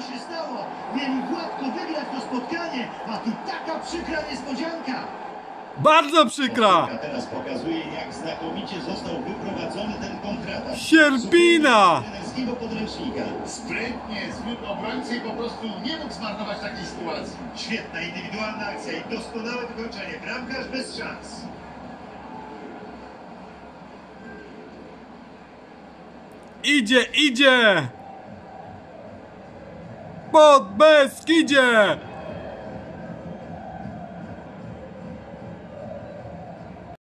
się stało? Mieli gładko wygrać to spotkanie, a tu taka przykra niespodzianka. Bardzo przykra! Teraz pokazuje, jak znakomicie został wyprowadzony ten kontratak. Sierpina! Trenerskiego podręcznika. Sprytnie, zwykł obrońcy i po prostu nie mógł zmarnować takiej sytuacji. Świetna indywidualna akcja i doskonałe wykończenie. Bramkarz bez szans. Idzie, idzie! Pod Beskidzie!